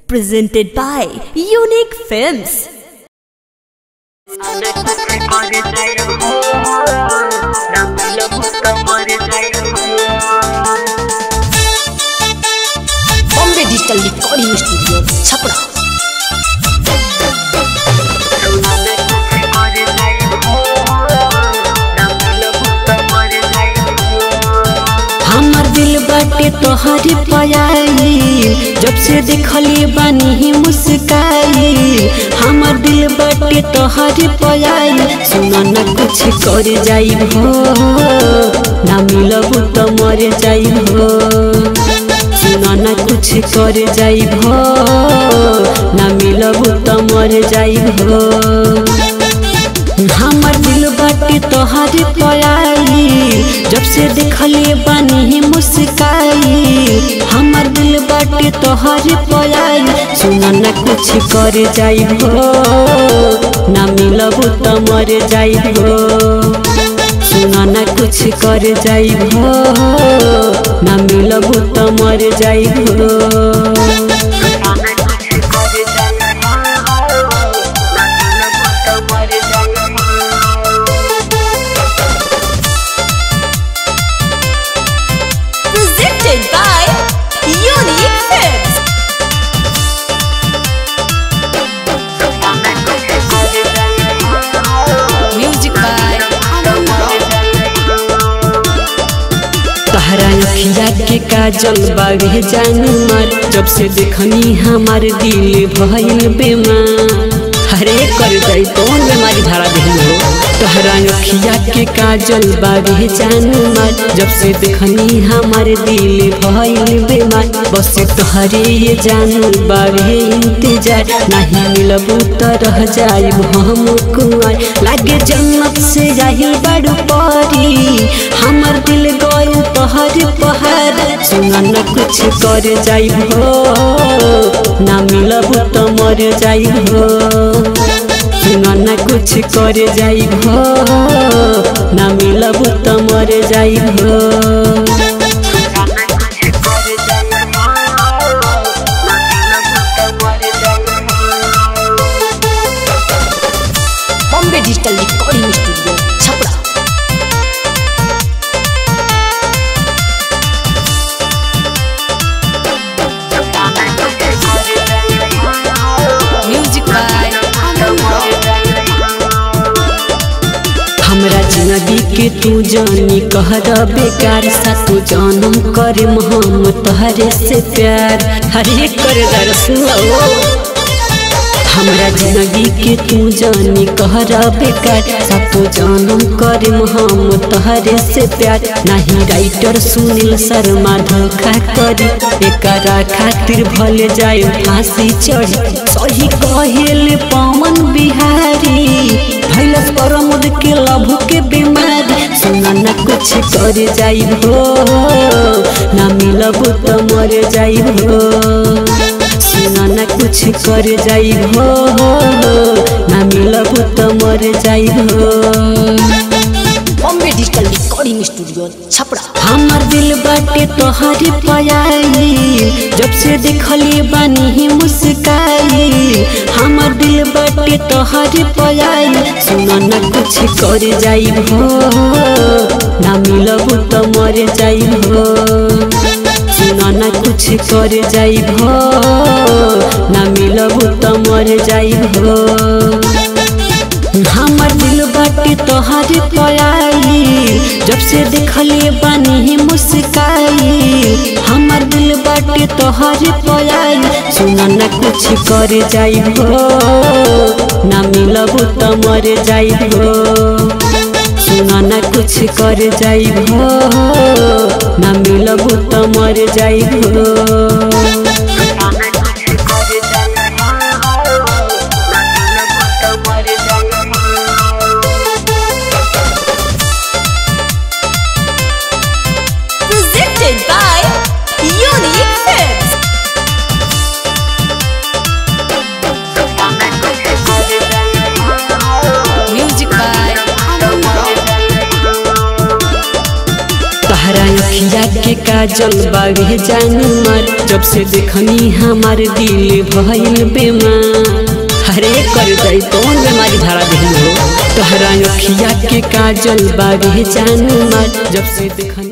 Presented by Unique Films. Bombay Digital Recording Studio, Chapra. हमर दिल बाटे तोहरे पायाई, जब से देखली बानी ही मुस्काई। हमर दिल बाटे तोहरे पायाई, सुना न कुछ कर जाई हो, ना मिलबू तो मर जाई हो। सुना न कुछ कर जाई हो, ना मिलबू तो मर जाई हो। हमर दिल बाटे तोहरे पायाई, जब से देखले बानी ही मुस्काई। हमर दिल बाटे तोहरे पायाई, सुना न कुछ कर जाई हो, ना मिलबू तो मर जाई हो। सुना न कुछ कर जाई हो, ना मिलबू तो मर जाई हो। Presented by Unique Films. Music by तहरा अखिया के काजल बागे जान मार, जब से देखनी हमार दिल भइल बेमार। हरे कर जाई कौन बीमारी धरा दिल हो। तहरा अखिया के काजल बागे जान मार, जब से देखनी हमार दिल भइल बेमार। बस तोहरे ये जानू बागे इंतजार, नहीं मिलबू तो रह जाई हम कुआर। लागे जन्नत से जाहिल बड़ू परी, हमर दिल गइल तोहरे पहाड़। सुना न कुछ कर जाई हो, ना मिलबू तो मर जाई हो। सुना न कुछ कर जाई हो, ना मिलबू तो मर जाई हो। Bombay Digital Recording Studio, Chapra. Music by हमरा जिंदगी के तू जानी कहरा बेकार, सातु जन्म करे हम तोहरे से प्यार। हरे कर दरसुओ हमरा जिंदगी के तू जानी कहरा बेकार, सातु जन्म करे हम तोहरे से प्यार। नहीं राइटर सुनील शर्मा धोखा करी, एकरा खातिर भले जाए फांसी चढ़ी। सही कहेले पवन बिहारी, भैलस परमुद के लभु के बीमारी। सुना न कुछ कर जाई हो, ना मिलबू तो मर जाई हो। सुना न कुछ कर जाई हो, ना मिलबू तो मर जाई हो। Bombay Digital Recording Studio, Chapra. हमर दिल बाटे तोहरे पायाई, जब से देखली बानी ही मुस्काई। हमर दिल बाटे तोहरे पायाई, सुना न कुछ कर जाई हो, ना मिलबू तो मर जाई हो। सुना न कुछ कर जाई हो, ना मिलबू तो मर जाई हो। हमर दिल बाटे तोहरे पायाई, जब से देखले बानी ही मुस्काई। हमर दिल बाटे तोहरे पायाई, सुना न कुछ कर जाई हो, ना मिलबू तो मर जाई हो। सुना न कुछ कर जाई हो, ना मिलबू तो मर जाई हो। Presented by Unique Films. Music by तहरा अखिया के काजल बागे जान मार जब से देखनी हमार दिल भइल बेमार। अरे कर जाई कौन बीमारी धरा दिल हो तोहरा अखिया के काजल बागे जान मार जब से देखनी